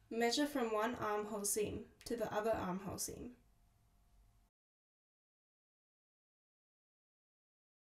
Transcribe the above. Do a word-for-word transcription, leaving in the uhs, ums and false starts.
Measure from one armhole seam to the other armhole seam.